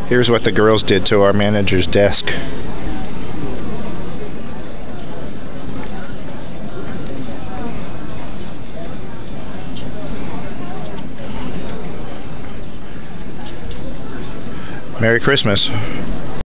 Here's what the girls did to our manager's desk. Merry Christmas.